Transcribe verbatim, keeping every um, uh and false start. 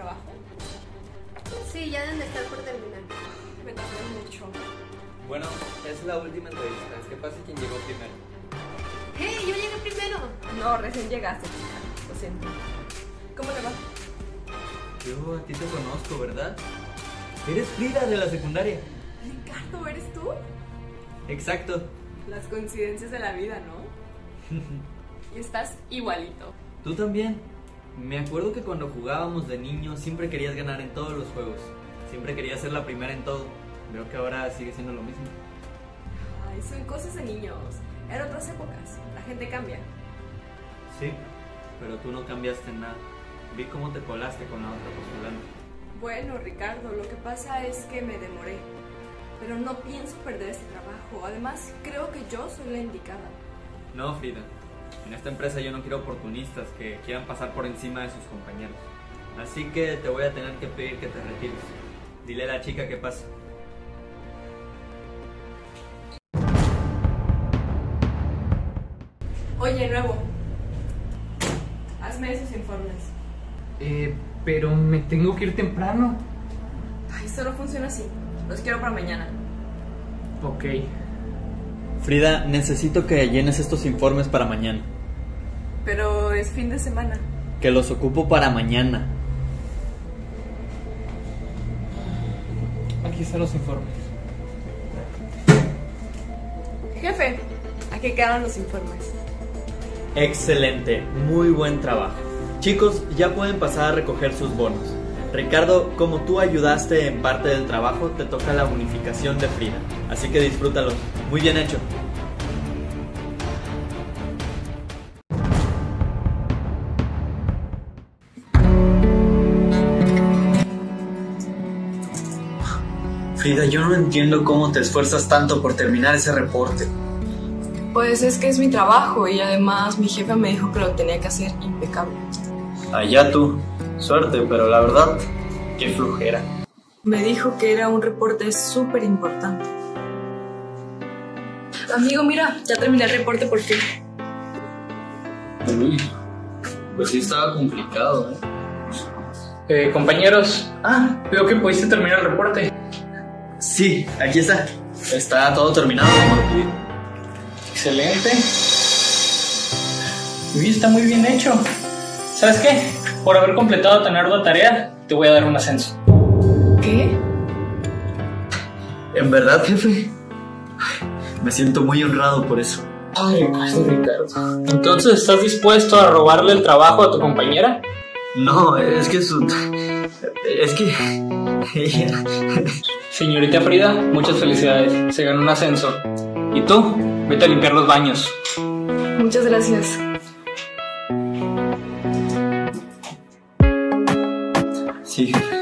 trabajo? Sí, ya deben de estar por terminar. Me tardé mucho. Bueno, es la última entrevista. Que pase quien llegó primero. ¡Hey! ¡Yo llegué primero! No, recién llegaste, chica. Lo siento. ¿Cómo le va? Yo a ti te conozco, ¿verdad? Eres Frida de la secundaria. Ricardo, ¿eres tú? Exacto. Las coincidencias de la vida, ¿no? Y estás igualito. Tú también. Me acuerdo que cuando jugábamos de niño siempre querías ganar en todos los juegos. Siempre querías ser la primera en todo. Veo que ahora sigue siendo lo mismo. Ay, son cosas de niños. Eran otras épocas. La gente cambia. Sí, pero tú no cambiaste en nada. Vi cómo te colaste con la otra postulante. Bueno, Ricardo, lo que pasa es que me demoré. Pero no pienso perder este trabajo. Además, creo que yo soy la indicada. No, Frida. En esta empresa yo no quiero oportunistas que quieran pasar por encima de sus compañeros. Así que te voy a tener que pedir que te retires. Dile a la chica qué pasa. Oye, nuevo. Hazme esos informes. Eh, pero me tengo que ir temprano. Ay, esto no funciona así. Los quiero para mañana. Ok. Frida, necesito que llenes estos informes para mañana. Pero es fin de semana. Que los ocupo para mañana. Aquí están los informes. Jefe, aquí quedaron los informes. Excelente, muy buen trabajo. Chicos, ya pueden pasar a recoger sus bonos. Ricardo, como tú ayudaste en parte del trabajo, te toca la bonificación de Frida. Así que disfrútalo. Muy bien hecho. Frida, yo no entiendo cómo te esfuerzas tanto por terminar ese reporte. Pues es que es mi trabajo y además mi jefe me dijo que lo tenía que hacer impecable. Allá tú. Suerte, pero la verdad, qué flojera. Me dijo que era un reporte súper importante. Amigo, mira, ya terminé el reporte por fin. Uy, pues sí estaba complicado, ¿eh? Eh, compañeros. Ah, veo que pudiste terminar el reporte. Sí, aquí está. Está todo terminado. Excelente. Uy, está muy bien hecho. ¿Sabes qué? Por haber completado tan ardua tarea, te voy a dar un ascenso. ¿Qué? ¿En verdad, jefe? Me siento muy honrado por eso. Ay, Ricardo, Ricardo. ¿Entonces estás dispuesto a robarle el trabajo a tu compañera? No, es que su... Es que... ella... Señorita Frida, muchas felicidades. Se ganó un ascenso. ¿Y tú? Vete a limpiar los baños. Muchas gracias. Sí, jefe.